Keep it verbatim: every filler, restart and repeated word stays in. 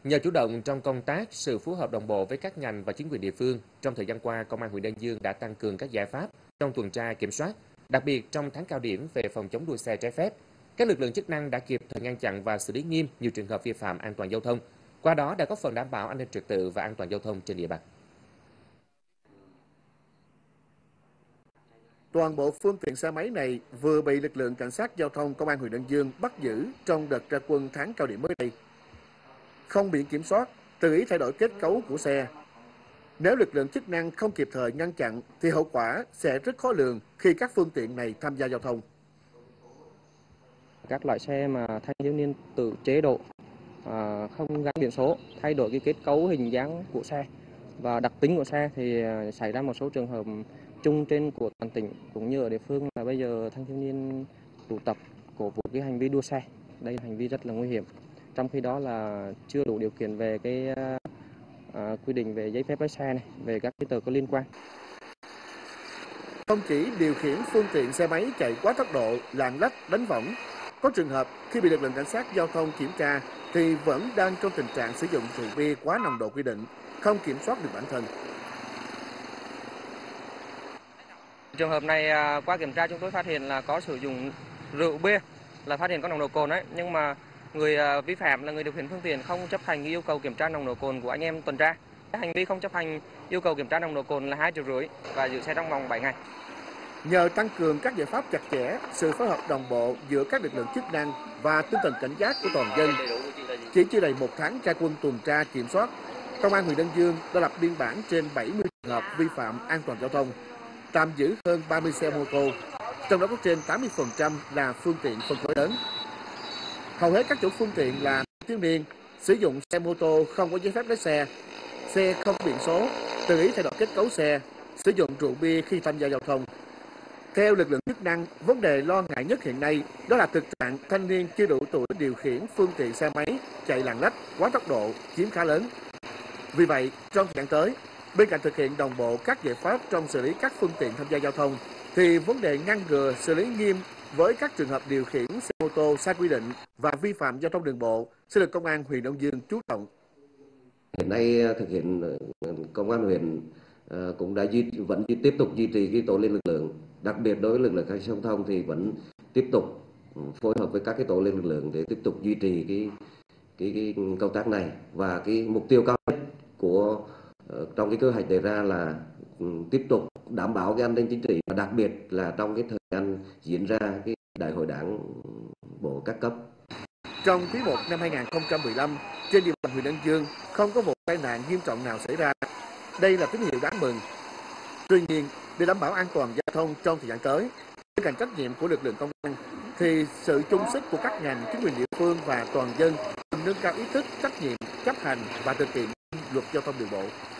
Nhờ chủ động trong công tác, sự phối hợp đồng bộ với các ngành và chính quyền địa phương, trong thời gian qua, Công an huyện Đơn Dương đã tăng cường các giải pháp trong tuần tra kiểm soát, đặc biệt trong tháng cao điểm về phòng chống đua xe trái phép. Các lực lượng chức năng đã kịp thời ngăn chặn và xử lý nghiêm nhiều trường hợp vi phạm an toàn giao thông, qua đó đã góp phần đảm bảo an ninh trật tự và an toàn giao thông trên địa bàn. Toàn bộ phương tiện xe máy này vừa bị lực lượng cảnh sát giao thông Công an huyện Đơn Dương bắt giữ trong đợt ra quân tháng cao điểm mới đây. Không biển kiểm soát, tự ý thay đổi kết cấu của xe. Nếu lực lượng chức năng không kịp thời ngăn chặn thì hậu quả sẽ rất khó lường khi các phương tiện này tham gia giao thông. Các loại xe mà thanh thiếu niên tự chế độ, à, không gắn biển số, thay đổi cái kết cấu hình dáng của xe và đặc tính của xe thì xảy ra một số trường hợp chung trên của toàn tỉnh cũng như ở địa phương là bây giờ thanh thiếu niên tụ tập cổ vũ cái hành vi đua xe. Đây là hành vi rất là nguy hiểm. Trong khi đó là chưa đủ điều kiện về cái à, quy định về giấy phép lái xe này, về các giấy tờ có liên quan. Không chỉ điều khiển phương tiện xe máy chạy quá tốc độ, lạng lách, đánh võng, có trường hợp khi bị lực lượng cảnh sát giao thông kiểm tra thì vẫn đang trong tình trạng sử dụng rượu bia quá nồng độ quy định, không kiểm soát được bản thân. Trường hợp này qua kiểm tra chúng tôi phát hiện là có sử dụng rượu bia, là phát hiện có nồng độ cồn đấy, nhưng mà người vi phạm là người điều khiển phương tiện không chấp hành yêu cầu kiểm tra nồng độ cồn của anh em tuần tra. Hành vi không chấp hành yêu cầu kiểm tra nồng độ cồn là hai triệu rưỡi và giữ xe trong vòng bảy ngày. Nhờ tăng cường các giải pháp chặt chẽ, sự phối hợp đồng bộ giữa các lực lượng chức năng và tinh thần cảnh giác của toàn dân, chỉ chưa đầy một tháng ra quân tuần tra kiểm soát, Công an huyện Đơn Dương đã lập biên bản trên bảy mươi trường hợp vi phạm an toàn giao thông, tạm giữ hơn ba mươi xe mô tô, trong đó có trên tám mươi phần trăm là phương tiện phân khối lớn. Hầu hết các chủ phương tiện là thiếu niên, sử dụng xe mô tô không có giấy phép lái xe, xe không biển số, tự ý thay đổi kết cấu xe, sử dụng rượu bia khi tham gia giao thông. Theo lực lượng chức năng, vấn đề lo ngại nhất hiện nay đó là thực trạng thanh niên chưa đủ tuổi điều khiển phương tiện xe máy chạy lạng lách, quá tốc độ chiếm khá lớn. Vì vậy, trong thời gian tới, bên cạnh thực hiện đồng bộ các giải pháp trong xử lý các phương tiện tham gia giao thông, thì vấn đề ngăn ngừa xử lý nghiêm với các trường hợp điều khiển xe mô tô sai quy định và vi phạm giao thông đường bộ sẽ được Công an huyện Đơn Dương chú trọng. Hiện nay thực hiện Công an huyện cũng đã duy, vẫn tiếp tục duy trì cái tổ liên lực lượng, đặc biệt đối với lực lượng cảnh sát giao thông thì vẫn tiếp tục phối hợp với các cái tổ liên lực lượng để tiếp tục duy trì cái cái, cái công tác này, và cái mục tiêu cao nhất của trong cái kế hoạch đề ra là tiếp tục đảm bảo cái an ninh chính trị, và đặc biệt là trong cái thời gian diễn ra cái đại hội đảng bộ các cấp. Trong quý một năm hai nghìn không trăm mười lăm, trên địa bàn huyện Đơn Dương không có vụ tai nạn nghiêm trọng nào xảy ra. Đây là tín hiệu đáng mừng. Tuy nhiên, để đảm bảo an toàn giao thông trong thời gian tới, bên cạnh trách nhiệm của lực lượng công an, thì sự chung sức của các ngành, chính quyền địa phương và toàn dân nâng cao ý thức, trách nhiệm, chấp hành và thực hiện luật giao thông đường bộ.